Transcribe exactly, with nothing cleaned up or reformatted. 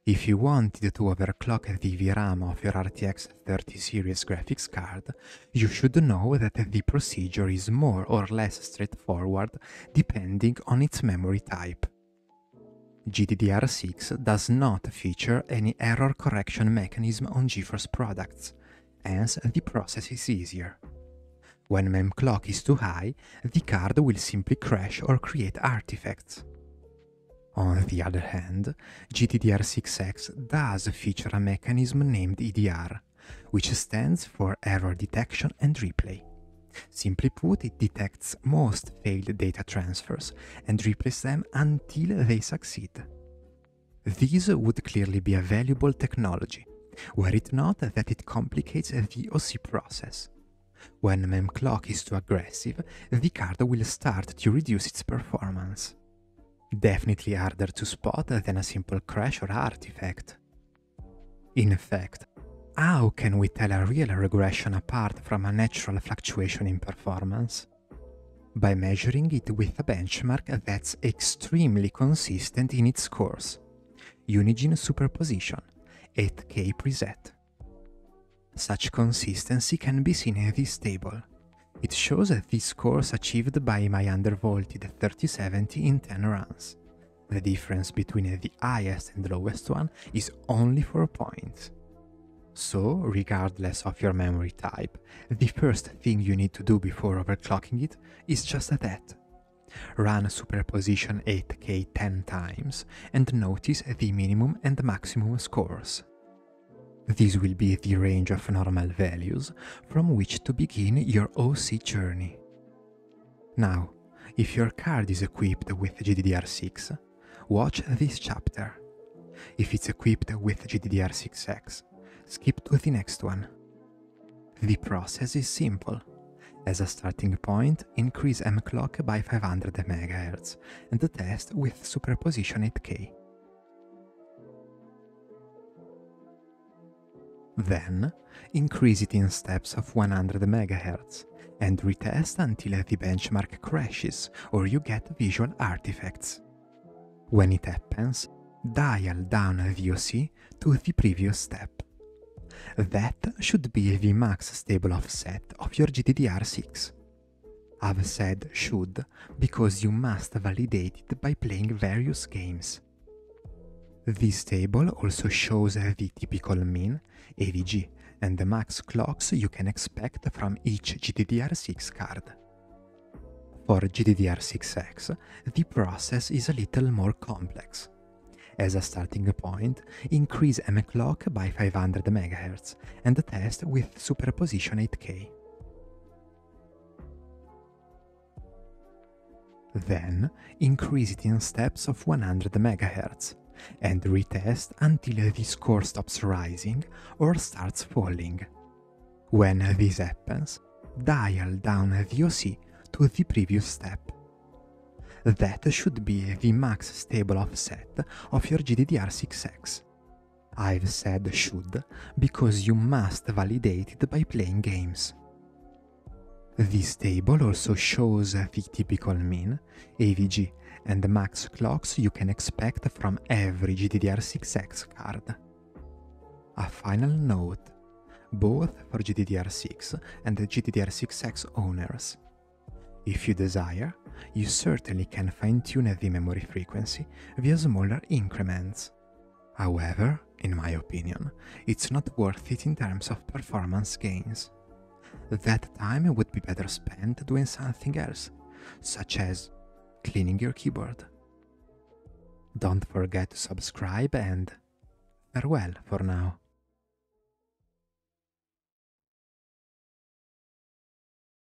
If you wanted to overclock the V RAM of your R T X thirty series graphics card, you should know that the procedure is more or less straightforward depending on its memory type. G D D R six does not feature any error correction mechanism on GeForce products, hence the process is easier. When memclock is too high, the card will simply crash or create artifacts. On the other hand, G D D R six X does feature a mechanism named E D R, which stands for Error Detection and Replay. Simply put, it detects most failed data transfers and replays them until they succeed. This would clearly be a valuable technology, were it not that it complicates the O C process. When memclock is too aggressive, the card will start to reduce its performance. Definitely harder to spot than a simple crash or artifact. In fact, how can we tell a real regression apart from a natural fluctuation in performance? By measuring it with a benchmark that's extremely consistent in its scores. Unigine superposition, eight K preset. Such consistency can be seen in this table. It shows the scores achieved by my undervolted thirty seventy in ten runs. The difference between the highest and lowest one is only four points. So, regardless of your memory type, the first thing you need to do before overclocking it is just that. Run superposition eight K ten times and notice the minimum and maximum scores. This will be the range of normal values from which to begin your O C journey. Now, if your card is equipped with G D D R six, watch this chapter. If it's equipped with G D D R six X, skip to the next one. The process is simple. As a starting point, increase mclock by five hundred megahertz and test with superposition eight K. Then, increase it in steps of one hundred megahertz and retest until the benchmark crashes or you get visual artifacts. When it happens, dial down the O C to the previous step. That should be the max stable offset of your G D D R six. I've said should because you must validate it by playing various games. This table also shows the typical mean, A V G, and the max clocks you can expect from each G D D R six card. For G D D R six X, the process is a little more complex. As a starting point, increase mclock by five hundred megahertz and test with superposition eight K. Then, increase it in steps of one hundred megahertz and retest until the score stops rising or starts falling. When this happens, dial down the O C to the previous step. That should be the max stable offset of your G D D R six X. I've said should because you must validate it by playing games. This table also shows the typical mean, A V G, and max clocks you can expect from every G D D R six X card. A final note, both for G D D R six and G D D R six X owners. If you desire, you certainly can fine-tune the memory frequency via smaller increments. However, in my opinion, it's not worth it in terms of performance gains. That time would be better spent doing something else, such as cleaning your keyboard. Don't forget to subscribe and farewell for now.